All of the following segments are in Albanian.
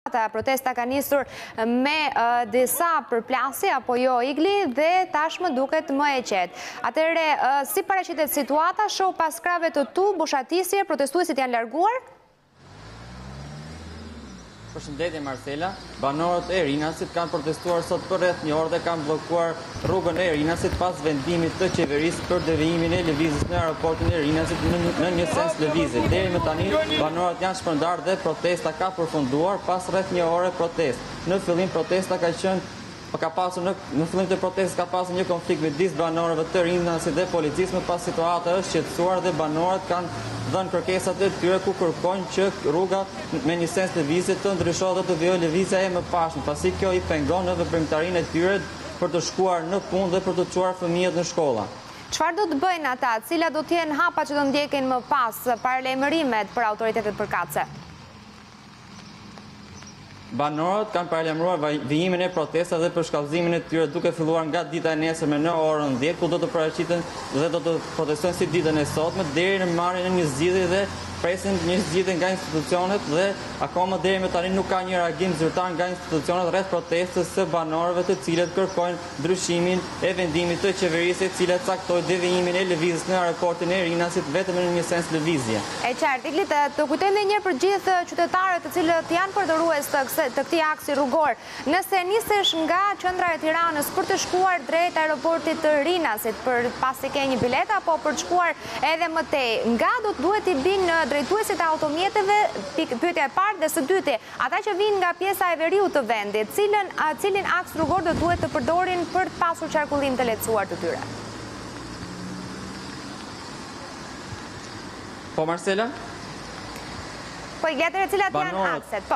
Protesta ka nisur me disa përplasje apo jo Igli dhe tashmë duket më e qetë. Atëherë, si paraqitet situata, shoh pas krave të tu, bushatisje, protestuesit janë larguar? Përshëndetje Marcela, banorët e Rinasit kanë protestuar sot për rreth një orë dhe kanë bllokuar rrugën e Rinasit pas vendimit të qeverisë për devijimin e lëvizjes në aeroportin e Rinasit në një sens lëvizje. Deri më tani banorët janë shpërndarë dhe protesta ka përfunduar pas rreth një ore protestë. Në fillim protesta ka qenë në fillim të protestës ka pasur një konflikt midis banorëve të Rinasit dhe policisë, më pas situata është qetësuar dhe banorët kanë dhënë kërkesat e tyre ku kërkojnë që rruga me një sens lëvizje të ndryshohet dhe të vijojë lëvizja e mëparshme, pasi kjo i pengon në veprimtarinë e tyre për të shkuar në punë dhe për të çuar fëmijët në shkolla. Çfarë do të bëjnë ata? Cila do të jenë hapa që do ndjekin më pas paralajmërimet për autoritetet përkatëse? Banorët kanë paralajmëruar vijimin e protestave dhe përshkallëzimin e tyre duke filluar nga dita e nesërme në orën 10, ku do të paraqiten dhe do të protestojnë si ditën e sotme deri në marrjen e një zgjidhje dhe presin një zgjidhje nga institucionet dhe akoma deri më tani nuk ka një reagim zyrtar nga institucionet rreth protestës së banorëve të cilët kërkojnë ndryshimin e vendimit të qeverisë e cila caktoi devijimin e lëvizjes në aeroportin e Rinasit vetëm në një sens lëvizje. E qartë, Igli, të kujtojmë edhe një herë për gjithë qytetarët të cilët janë përdorues të këtij aksi rrugor. Nëse nisesh nga qendra e Tiranës për të shkuar drejt aeroportit të Rinasit për pas të ke një bilet apo për të shkuar edhe më tej, nga do të duhet i binë drejtuesit e automjeteve, pyetja e parë, dhe së dyti, ata që vinë nga pjesa e veriut të vendit, cilin aks rrugor do duhet të përdorin për të pasur qarkullim të lehtësuar të tyre? Po Marcela? Po i gjetër e cilat janë akset, po.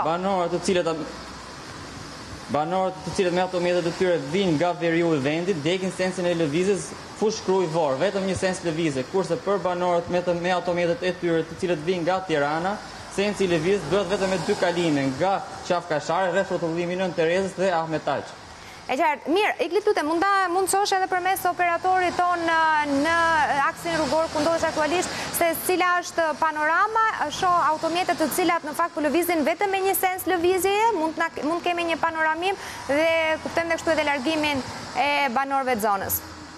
Banorët të cilët me automjetet të tyre vinë nga veriu i vendit, ndjekin sensin e lëvizjes fush Krujë Vorë, vetëm një sens lëvizje, kurse për banorët me automjetet e tyre të cilët vinë nga Tirana, sensi i lëvizjes duhet vetëm me 2 kalime, nga Qafkashari, rreth rrotullimit Nën Terezës dhe Ahmet Taq. E qartë, mirë, Igli, lutem, mundsosh edhe përmes operatorit ton në aksin rrugor ku ndodhesh aktualisht se cila është panorama, shoh automjetet të cilat në fakt po lëvizin vetëm me një sens lëvizjeje, mund kemi një panoramim dhe kuptojmë dhe kështu edhe largimin e banorëve të zonës.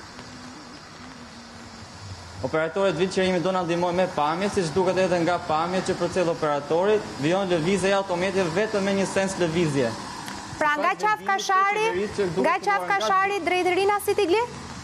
Operatorët Vilqerimi do na ndihmojnë me pamje, siç duket edhe nga pamjet që përcjell operatori, vijon lëvizja e automjeteve vetëm me një sens lëvizje. Pra nga Qafkashari drejt Rinasit, Igli?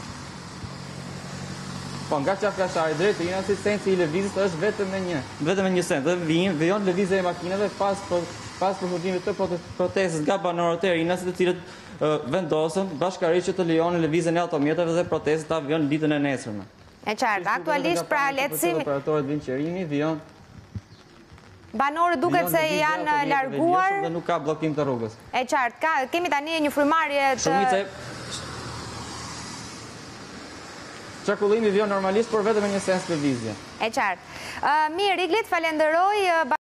Po nga Qafkashari drejt Rinasit sensi i lëvizjes është vetëm me një sens. Dhe vijon lëvizja e makinave pas përfundimit të protestës nga banorët e Rinasit, të cilët vendosen bashkërisht që të lejonin lëvizjen e automjeteve dhe protestat ta vijojnë ditën e nesërme. E qartë, aktualisht pra lehtësimi. Operatorët Vilqerimi vijon. Banorët duket se janë larguar. Dhe nuk ka bllokim të rrugës. E qartë, kemi tani një frymarrje të... Qarkullimi vijon normalisht, por vetëm me një sens lëvizje. E qartë. Mirë, Igli, falenderoj.